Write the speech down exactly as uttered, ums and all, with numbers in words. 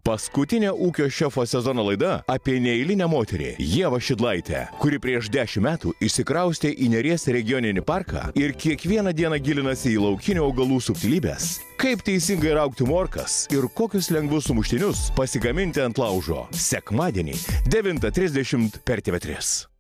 Paskutinė ūkio šefo sezono laida apie neeilinę moterį Ievą Šidlaitę, kuri prieš dešimt metų išsikraustė į Neries regioninį parką ir kiekvieną dieną gilinasi į laukinių augalų subtilybės. Kaip teisingai raugti morkas ir kokius lengvus sumuštinius pasigaminti ant laužo. Sekmadienį devintą trisdešimt per T V trys.